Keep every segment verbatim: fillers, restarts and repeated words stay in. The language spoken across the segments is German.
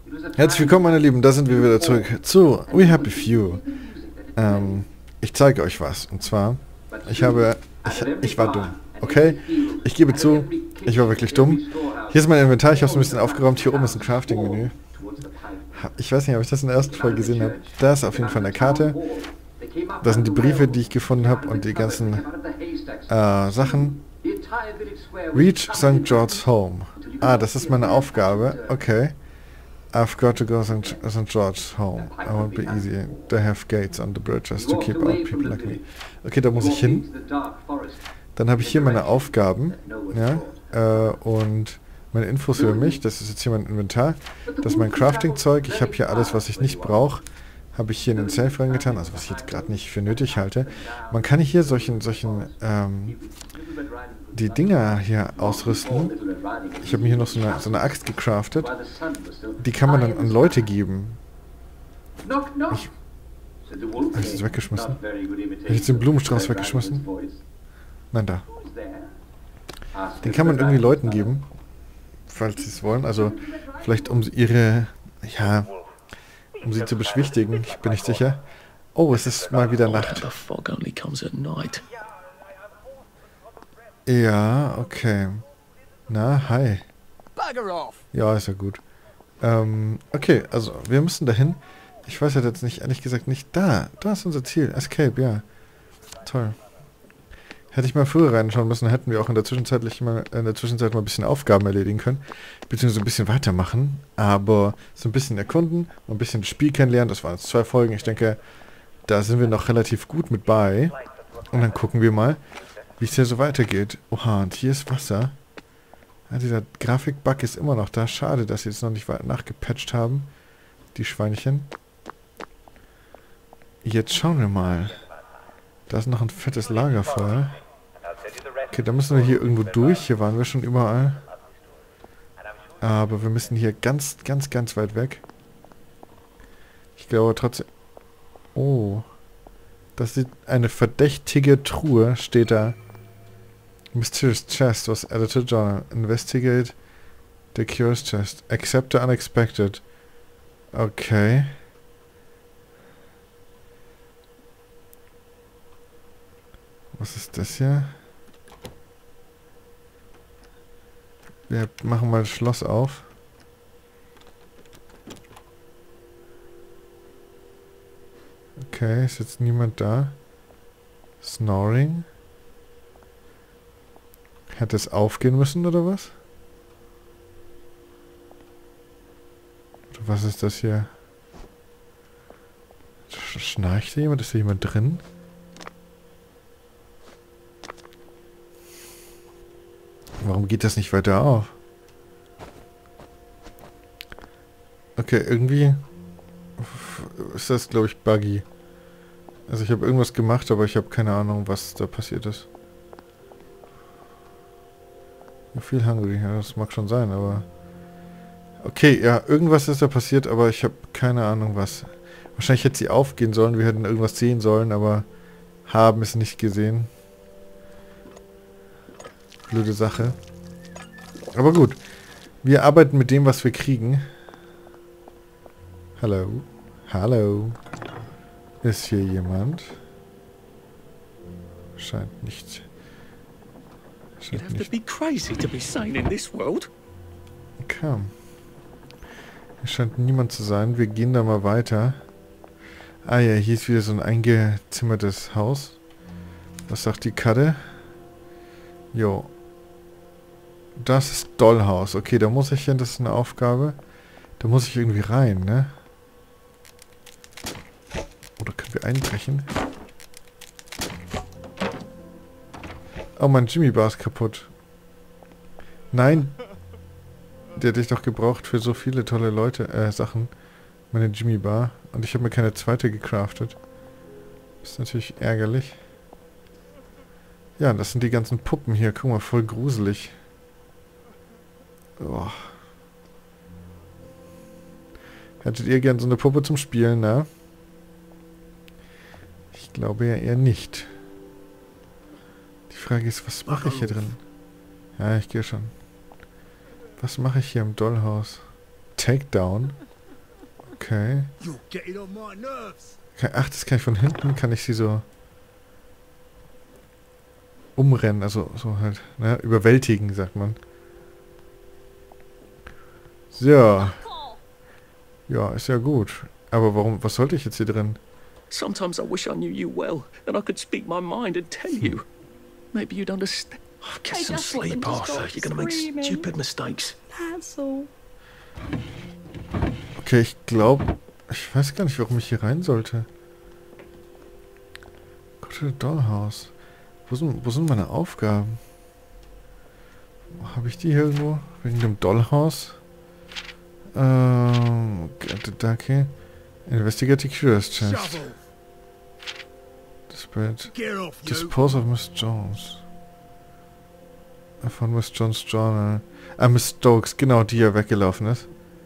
Herzlich willkommen, meine Lieben, da sind wir wieder zurück zu We Happy Few. Ähm, ich zeige euch was. Und zwar, ich habe, ich, ich war dumm, okay? Ich gebe zu, ich war wirklich dumm. Hier ist mein Inventar, ich habe es ein bisschen aufgeräumt. Hier oben ist ein Crafting-Menü. Ich weiß nicht, ob ich das in der ersten Folge gesehen habe. Da ist auf jeden Fall eine Karte. Das sind die Briefe, die ich gefunden habe und die ganzen äh, Sachen. Reach Sankt George's Home. Ah, das ist meine Aufgabe. Okay. I've got to go Sankt George's home. I won't be easy. They have gates on the bridges to keep out people like me. Okay, da muss ich hin. Dann habe ich hier meine Aufgaben. Ja, äh, und meine Infos über mich. Das ist jetzt hier mein Inventar. Das ist mein Crafting-Zeug. Ich habe hier alles, was ich nicht brauche. Habe ich hier in den Safe reingetan. Also was ich jetzt gerade nicht für nötig halte. Man kann hier solchen, solchen, ähm, die Dinger hier ausrüsten. Ich habe mir hier noch so eine, so eine Axt gecraftet. Die kann man dann an Leute geben. Ich, habe ich das weggeschmissen? Habe ich jetzt den Blumenstrauß weggeschmissen? Nein, da. Den kann man irgendwie Leuten geben, falls sie es wollen. Also vielleicht um ihre, ja, um sie zu beschwichtigen. Ich bin nicht sicher. Oh, es ist mal wieder Nacht. Ja, okay. Na, hi. Ja, ist ja gut. Ähm, okay, also wir müssen dahin. Ich weiß ja jetzt nicht, ehrlich gesagt nicht. Da, da ist unser Ziel. Escape, ja. Toll. Hätte ich mal früher reinschauen müssen, hätten wir auch in der Zwischenzeit mal, in der Zwischenzeit mal ein bisschen Aufgaben erledigen können. Beziehungsweise ein bisschen weitermachen. Aber so ein bisschen erkunden und ein bisschen das Spiel kennenlernen. Das waren jetzt zwei Folgen. Ich denke, da sind wir noch relativ gut mit bei. Und dann gucken wir mal, wie es hier so weitergeht. Oha, und hier ist Wasser. Ja, dieser Grafik-Bug ist immer noch da. Schade, dass sie jetzt noch nicht weiter nachgepatcht haben. Die Schweinchen. Jetzt schauen wir mal. Da ist noch ein fettes Lagerfeuer. Okay, da müssen wir hier irgendwo durch. Hier waren wir schon überall. Aber wir müssen hier ganz, ganz, ganz weit weg. Ich glaube trotzdem... Oh. Das ist eine verdächtige Truhe, steht da. Mysterious chest was added to journal. Investigate the curious chest. Accept the unexpected. Okay. Was ist das hier? Wir machen mal das Schloss auf. Okay, ist jetzt niemand da. Snoring. Hätte es aufgehen müssen, oder was? Oder was ist das hier? Sch- Schnarcht hier jemand? Ist hier jemand drin? Warum geht das nicht weiter auf? Okay, irgendwie ist das, glaube ich, buggy. Also ich habe irgendwas gemacht, aber ich habe keine Ahnung, was da passiert ist. Viel hungry, ja, das mag schon sein, aber... Okay, ja, irgendwas ist da passiert, aber ich habe keine Ahnung was. Wahrscheinlich hätte sie aufgehen sollen, wir hätten irgendwas sehen sollen, aber haben es nicht gesehen. Blöde Sache. Aber gut, wir arbeiten mit dem, was wir kriegen. Hallo? Hallo? Ist hier jemand? Scheint nicht... You'd have to be crazy to be sane in this world. Okay. Hier scheint niemand zu sein. Wir gehen da mal weiter. Ah ja, hier ist wieder so ein eingezimmertes Haus. Was sagt die Karte? Jo. Das ist Dollhaus. Okay, da muss ich hin. Das ist eine Aufgabe. Da muss ich irgendwie rein, ne? Oder können wir einbrechen? Oh, mein Jimmy Bar ist kaputt. Nein. Der hätte ich doch gebraucht für so viele tolle Leute, äh, Sachen. Meine Jimmy Bar. Und ich habe mir keine zweite gecraftet. Ist natürlich ärgerlich. Ja, das sind die ganzen Puppen hier. Guck mal, voll gruselig. Oh. Hättet ihr gern so eine Puppe zum Spielen, ne? Ich glaube ja eher nicht. Die Frage ist, was mache ich hier drin? Ja, ich gehe schon. Was mache ich hier im Dollhaus? Takedown? Okay. okay. Ach, das kann ich von hinten, kann ich sie so umrennen, also so halt, ne, überwältigen, sagt man. So. Ja, ist ja gut. Aber warum, was sollte ich jetzt hier drin? Sometimes I wish I knew you well, and I could speak my mind and tell you. Maybe you'd understand. Oh, get some sleep, Arthur. You're gonna make stupid mistakes. That's all. Okay, ich glaube, ich weiß gar nicht, warum ich hier rein sollte. Go to the dollhouse. Wo sind, wo sind meine Aufgaben? Habe ich die hier irgendwo? Wegen dem Dollhouse? Ähm, okay. Investigate the curious chest. Dispose of Miss Jones. Von Miss Jones Journal. Ah, Miss Stokes, genau, die ja weggelaufen ist.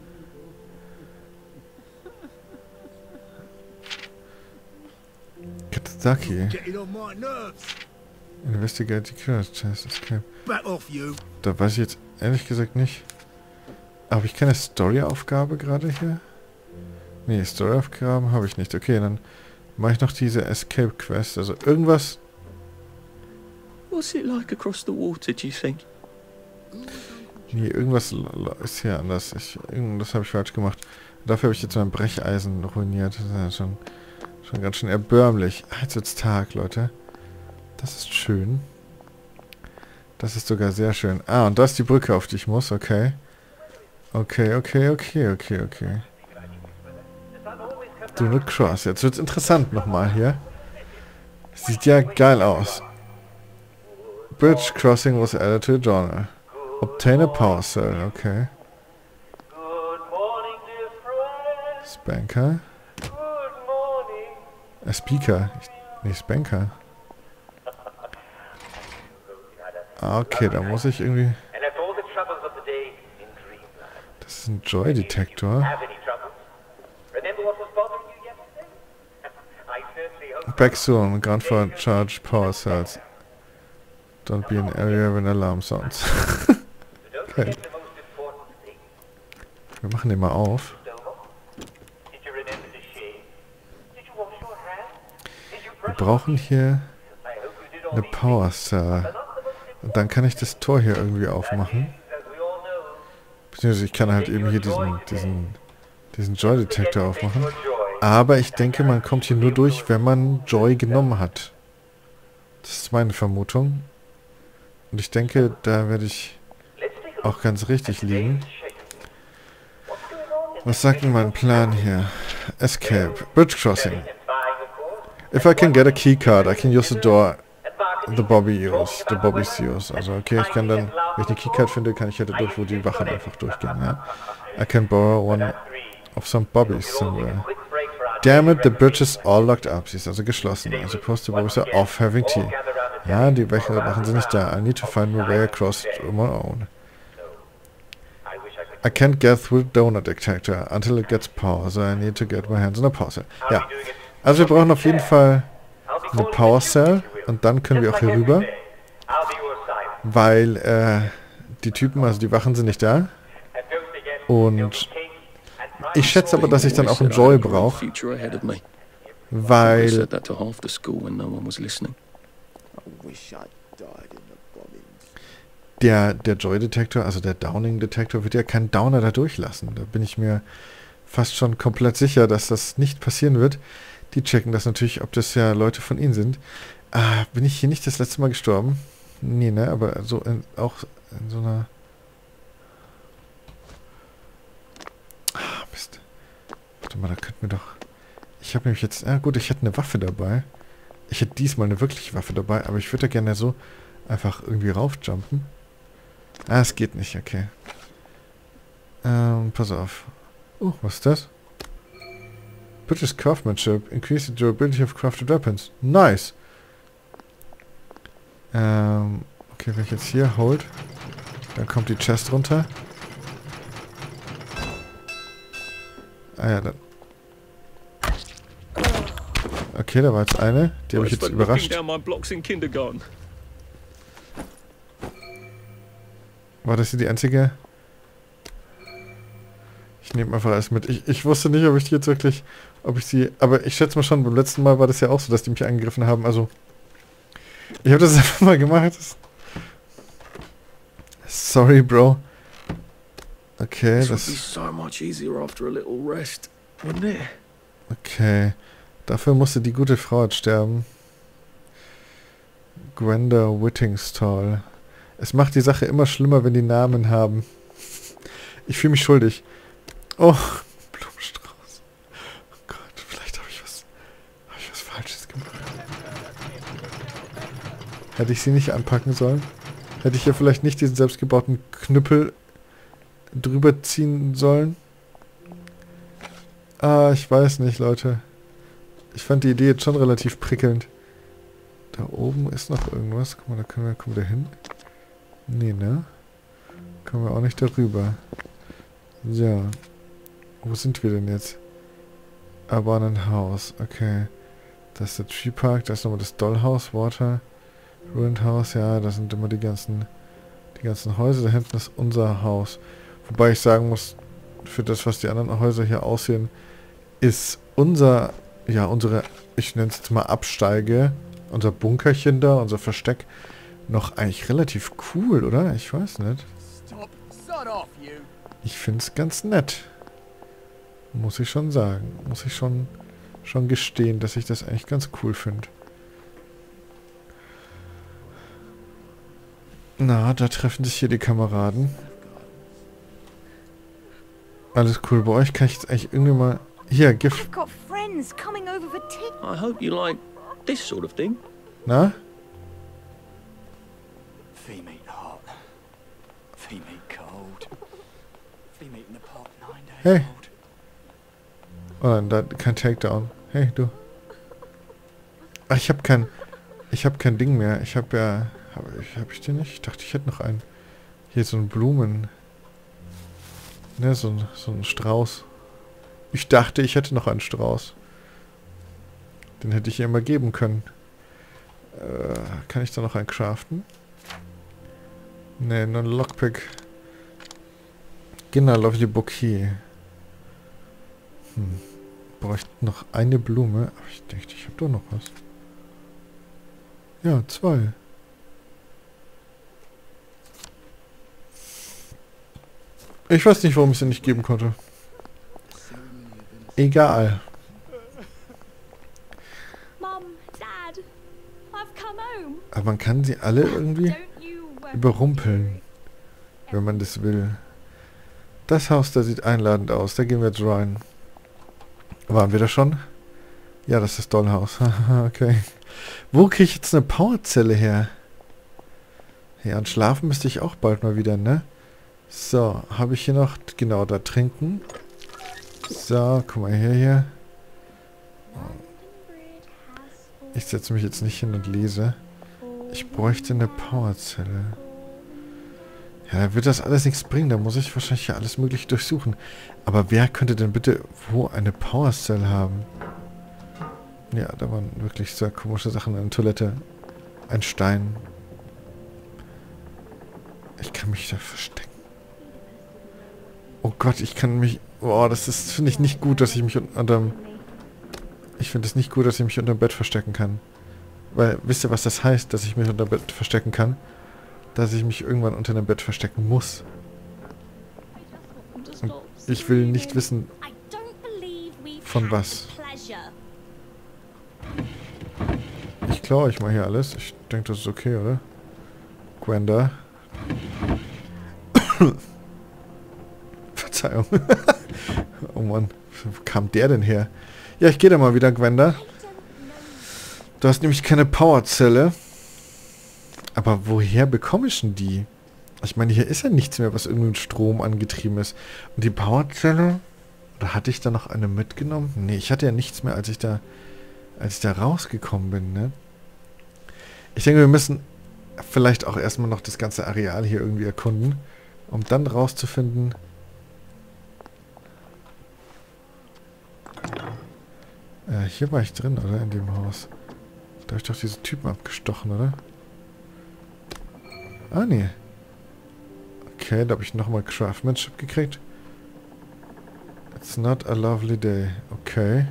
Katsuki. Investigate the curious chest. Escape. Da weiß ich jetzt ehrlich gesagt nicht. Habe ich keine Story-Aufgabe gerade hier? Nee, Story-Aufgaben habe ich nicht. Okay, dann mache ich noch diese Escape-Quest. Also irgendwas... What's it like across the water, do you think? Nee, irgendwas ist hier anders. Ich, irgendwas habe ich falsch gemacht. Dafür habe ich jetzt mein Brecheisen ruiniert. Das ist ja schon, schon ganz schön erbärmlich. Jetzt wird's Tag, Leute. Das ist schön. Das ist sogar sehr schön. Ah, und da ist die Brücke, auf die ich muss. Okay. Okay, okay, okay, okay, okay. Do not cross. Jetzt wird's interessant nochmal hier. Sieht ja geil aus. Bridge crossing was added to the journal. Obtain a power cell. Okay. Spanker. A Speaker. Ich, nee, Spanker. Ah, okay, da muss ich irgendwie... Das ist ein Joy Detector. Back soon. Ground for charge power cells. Don't be in an area when alarm sounds. Okay. Wir machen den mal auf. Wir brauchen hier eine Power Cell. Und dann kann ich das Tor hier irgendwie aufmachen. Beziehungsweise ich kann halt eben hier diesen, diesen, diesen Joy-Detektor aufmachen. Aber ich denke, man kommt hier nur durch, wenn man Joy genommen hat. Das ist meine Vermutung. Und ich denke, da werde ich auch ganz richtig liegen. Was sagt denn mein Plan hier? Escape. Bridge crossing. If I can get a key card, I can use the door the Bobby use. The Bobby's use. Also okay, ich kann dann, wenn ich eine Keycard finde, kann ich ja da durch, wo die Wachen einfach durchgehen. Ja? I can borrow one of some Bobbies somewhere. Damn it, the bridge is all locked up. Sie ist also geschlossen. As opposed to Bobby's are off having tea. Ja, die Wachen sind nicht da. I need to find my way across on my own. I can't get through the donor detector until it gets power, so I need to get my hands on a power cell. Ja, also wir brauchen auf jeden Fall eine Power Cell und dann können wir auch hier rüber, weil äh, die Typen, also die Wachen sind nicht da und ich schätze aber, dass ich dann auch einen Joy brauche, weil der, der Joy-Detektor, also der Downing-Detektor, wird ja keinen Downer da durchlassen. Da bin ich mir fast schon komplett sicher, dass das nicht passieren wird. Die checken das natürlich, ob das ja Leute von ihnen sind. Ah, bin ich hier nicht das letzte Mal gestorben? Nee, ne? Aber so in, auch in so einer... Ah, Mist. Warte mal, da könnten wir doch... Ich habe nämlich jetzt... Ah gut, ich hätte eine Waffe dabei. Ich hätte diesmal eine wirkliche Waffe dabei, aber ich würde da gerne so einfach irgendwie raufjumpen. Ah, es geht nicht, okay. Ähm, pass auf. Oh, was ist das? British Craftsmanship. Increase the durability of crafted weapons. Nice. Ähm, okay, wenn ich jetzt hier hold, dann kommt die Chest runter. Ah ja, dann... Okay, da war jetzt eine. Die habe ich jetzt überrascht. War das hier die einzige? Ich nehme einfach alles mit. Ich, ich wusste nicht, ob ich die jetzt wirklich... Ob ich sie... Aber ich schätze mal schon, beim letzten Mal war das ja auch so, dass die mich angegriffen haben. Also... Ich habe das einfach mal gemacht. Sorry, Bro. Okay, das... So much easier after a little rest, wouldn't it? Okay. Dafür musste die gute Frau jetzt sterben. Gwenda Whittingstall. Es macht die Sache immer schlimmer, wenn die Namen haben. Ich fühle mich schuldig. Oh, Blumenstrauß. Oh Gott, vielleicht habe ich was... Habe ich was Falsches gemacht. Hätte ich sie nicht anpacken sollen? Hätte ich ja vielleicht nicht diesen selbstgebauten Knüppel drüber ziehen sollen? Ah, ich weiß nicht, Leute. Ich fand die Idee jetzt schon relativ prickelnd. Da oben ist noch irgendwas. Guck mal, da können wir, kommen wir da hin? Nee, ne? Kommen wir auch nicht darüber. Ja. Wo sind wir denn jetzt? Abandoned House. Okay. Das ist der Tree Park. Da ist nochmal das Dollhouse. Water. Ruined House. Ja, das sind immer die ganzen, die ganzen Häuser. Da hinten ist unser Haus. Wobei ich sagen muss, für das, was die anderen Häuser hier aussehen, ist unser, ja, unsere, ich nenne es jetzt mal Absteige, unser Bunkerchen da, unser Versteck, noch eigentlich relativ cool, oder? Ich weiß nicht. Ich finde es ganz nett. Muss ich schon sagen. Muss ich schon, schon gestehen, dass ich das eigentlich ganz cool finde. Na, da treffen sich hier die Kameraden. Alles cool. Bei euch kann ich jetzt eigentlich irgendwie mal... Hier, Gift. I hope you like this sort of thing. Na? Fee meat hot. Fee meat cold. Fee meat in the pot nine days Hey. old. Oh nein, da kein Takedown. Hey, du. Ach, ich habe kein... Ich habe kein Ding mehr. Ich habe ja... Habe ich, hab ich den nicht? Ich dachte, ich hätte noch einen. Hier so ein Blumen... Ne, so ein, so ein Strauß. Ich dachte, ich hätte noch einen Strauß. Den hätte ich ihr immer geben können. Äh, kann ich da noch einen craften? Ne, nur ein Lockpick. Genau, lovely bouquet. Hm. Bräuchte noch eine Blume. Aber ich dachte, ich habe doch noch was. Ja, zwei. Ich weiß nicht, warum ich sie nicht geben konnte. Egal. Mom, Dad, I've come home. Aber man kann sie alle irgendwie Don't you worry. überrumpeln, wenn man das will. Das Haus, da sieht einladend aus. Da gehen wir jetzt rein. Waren wir da schon? Ja, das ist das Dollhaus. Okay. Wo kriege ich jetzt eine Powerzelle her? Ja, und schlafen müsste ich auch bald mal wieder, ne? So, habe ich hier noch... Genau, da trinken. So, guck mal her hier. Ich setze mich jetzt nicht hin und lese. Ich bräuchte eine Powerzelle. Ja, da wird das alles nichts bringen. Da muss ich wahrscheinlich ja alles mögliche durchsuchen. Aber wer könnte denn bitte wo eine Powerzelle haben? Ja, da waren wirklich sehr komische Sachen. Eine Toilette. Ein Stein. Ich kann mich da verstecken. Oh Gott, ich kann mich... Oh, das ist, finde ich nicht gut, dass ich mich unterm... Ich finde es nicht gut, dass ich mich unterm Bett verstecken kann. Weil, wisst ihr, was das heißt, dass ich mich unterm Bett verstecken kann? Dass ich mich irgendwann unter dem Bett verstecken muss. Und ich will nicht wissen, von was. Ich klaue euch mal hier alles. Ich denke, das ist okay, oder? Gwenda. Verzeihung. Oh Mann, wo kam der denn her? Ja, ich gehe da mal wieder, Gwenda. Du hast nämlich keine Powerzelle. Aber woher bekomme ich denn die? Ich meine, hier ist ja nichts mehr, was irgendwie mit Strom angetrieben ist. Und die Powerzelle? Oder hatte ich da noch eine mitgenommen? Nee, ich hatte ja nichts mehr, als ich da, als ich da rausgekommen bin, ne? Ich denke, wir müssen vielleicht auch erstmal noch das ganze Areal hier irgendwie erkunden, um dann rauszufinden... Äh, hier war ich drin, oder? In dem Haus. Da habe ich doch diese Typen abgestochen, oder? Ah, nee. Okay, da habe ich nochmal Craftmanship gekriegt. It's not a lovely day. Okay.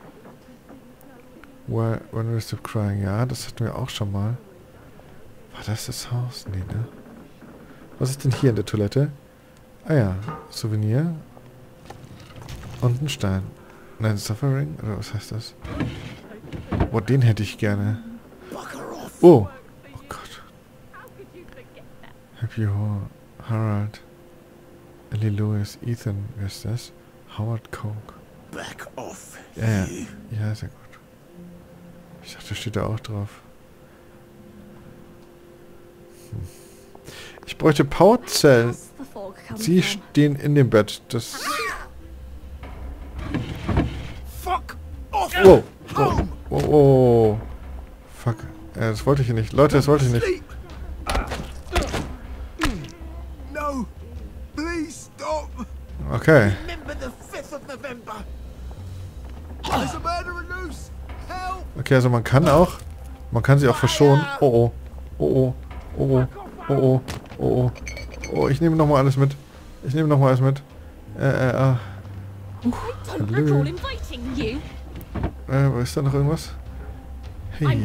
Well, when we stop crying. Ja, das hatten wir auch schon mal. War das das Haus? Nee, ne? Was ist denn hier in der Toilette? Ah ja, Souvenir. Und ein Stein. Nein, Suffering? Oder was heißt das? Boah, den hätte ich gerne. Oh! Oh Gott. Happy Ho Harold. Ellie Lewis. Ethan. Wer ist das? Howard Coke. Back off. Ja, ja. Ja, sehr gut. Ich dachte, steht da auch drauf. Hm. Ich bräuchte Powerzellen. Sie stehen in dem Bett. Das... Fuck off. Wow. Oh, oh, oh. Fuck. Ja, das wollte ich hier nicht. Leute, das wollte ich nicht. No. Please stop. Okay. Remember the fifth of November. There's a murderer loose. Help. Okay, also man kann auch... Man kann sie auch verschonen. Oh, oh. Oh, oh. Oh, oh. Oh, oh. Oh, oh. Oh, ich nehme nochmal alles mit. Ich nehme nochmal alles mit. Äh, äh, ah. Uh, hallo. Äh, ist da noch irgendwas? Hey.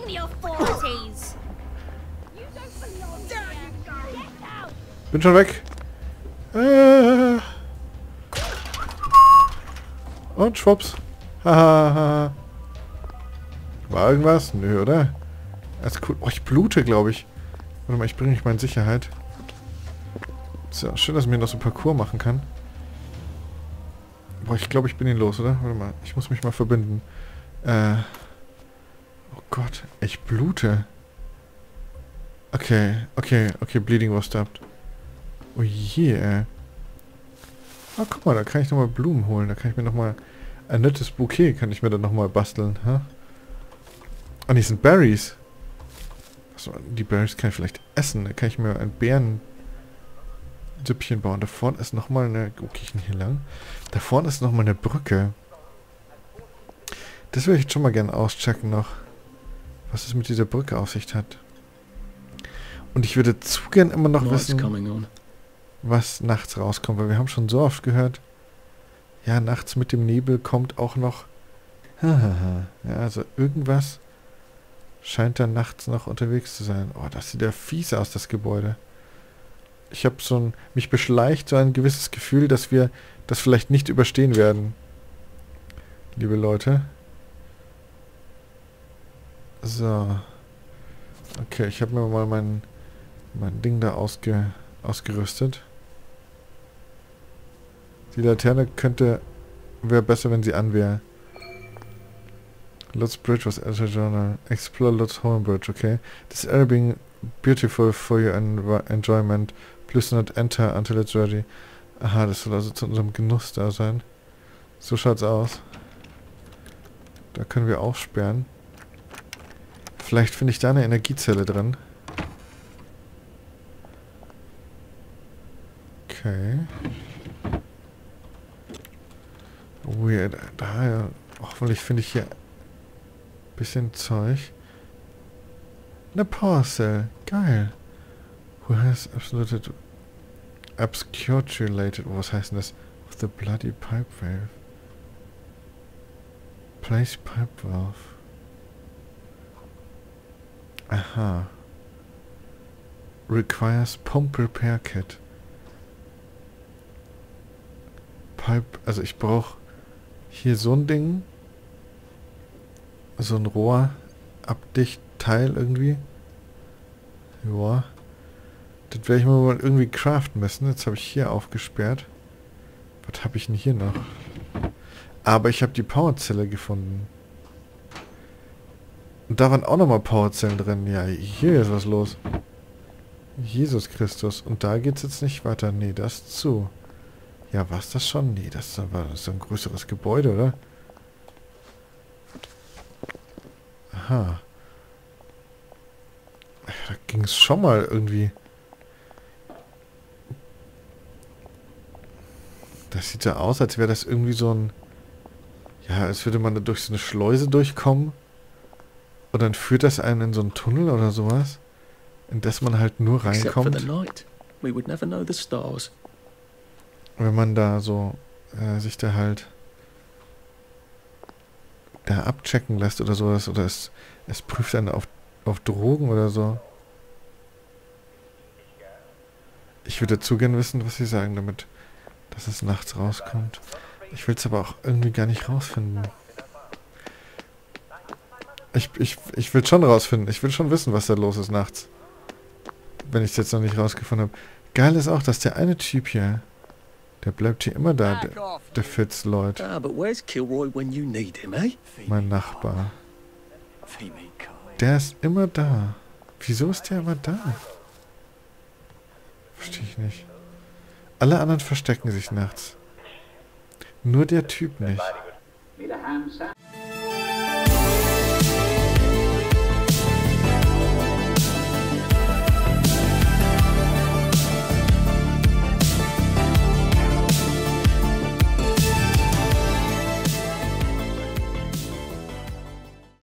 Bin schon weg. Äh. Und schwupps. Hahaha. War irgendwas? Nö, oder? Das ist cool. Oh, ich blute, glaube ich. Warte mal, ich bringe mich mal in Sicherheit. So, schön, dass man hier noch so ein Parcours machen kann. Boah, ich glaube, ich bin ihn los, oder? Warte mal, ich muss mich mal verbinden. Äh. Oh Gott, ich blute. Okay, okay, okay, Bleeding was stopped. Oh je, ey. Oh, guck mal, da kann ich nochmal Blumen holen. Da kann ich mir nochmal ein nettes Bouquet, kann ich mir dann nochmal basteln, ha? Ah, die sind Berries. Achso, die Berries kann ich vielleicht essen. Da kann ich mir ein Beerensüppchen bauen. Da vorne ist nochmal eine... Wo gehe ich denn hier lang? Da vorne ist nochmal eine Brücke. Das würde ich jetzt schon mal gerne auschecken noch. Was es mit dieser Brücke auf sich hat. Und ich würde zu gern immer noch wissen, was nachts rauskommt. Weil wir haben schon so oft gehört, ja, nachts mit dem Nebel kommt auch noch... Ja, also irgendwas scheint da nachts noch unterwegs zu sein. Oh, das sieht ja fies aus, das Gebäude. Ich habe so ein... Mich beschleicht so ein gewisses Gefühl, dass wir das vielleicht nicht überstehen werden. Liebe Leute. So. Okay, ich habe mir mal mein, mein Ding da ausge, ausgerüstet. Die Laterne könnte... Wäre besser, wenn sie an wäre. Lot's Bridge was at a journal. Explore Lot's Home Bridge, okay. This area being beautiful for your en enjoyment. Please not enter until it's ready. Aha, das soll also zu unserem Genuss da sein. So schaut's aus. Da können wir aufsperren. Vielleicht finde ich da eine Energiezelle drin. Okay. Oh ja, da, da ja. Hoffentlich finde ich hier bisschen Zeug. Eine Power Cell. Geil. Who has absolute obscurated. Oh, was heißt denn das? Of the bloody pipe valve. Place pipe valve. Aha. Requires pump repair kit. Pipe, also ich brauche hier so ein Ding. So ein Rohrabdichtteil irgendwie. Joa. Das werde ich mir mal irgendwie craften müssen. Jetzt habe ich hier aufgesperrt. Was habe ich denn hier noch? Aber ich habe die Powerzelle gefunden. Und da waren auch nochmal Powerzellen drin. Ja, hier ist was los. Jesus Christus. Und da geht es jetzt nicht weiter. Nee, das ist zu. Ja, war es das schon? Nee, das ist aber so ein größeres Gebäude, oder? Aha. Da ging es schon mal irgendwie. Das sieht ja aus, als wäre das irgendwie so ein... Ja, als würde man da durch so eine Schleuse durchkommen. Und dann führt das einen in so einen Tunnel oder sowas. In das man halt nur reinkommt. Wenn man da so äh, sich da halt da abchecken lässt oder sowas. Oder es, es prüft dann auf, auf Drogen oder so. Ich würde dazu gern wissen, was sie sagen damit, dass es nachts rauskommt. Ich will es aber auch irgendwie gar nicht rausfinden. Ich, ich, ich will schon rausfinden. Ich will schon wissen, was da los ist nachts. Wenn ich es jetzt noch nicht rausgefunden habe. Geil ist auch, dass der eine Typ hier, der bleibt hier immer da, der, der Fitzloyd. Ah, but where's Kilroy when you need him, eh? Mein Nachbar. Der ist immer da. Wieso ist der immer da? Verstehe ich nicht. Alle anderen verstecken sich nachts. Nur der Typ nicht.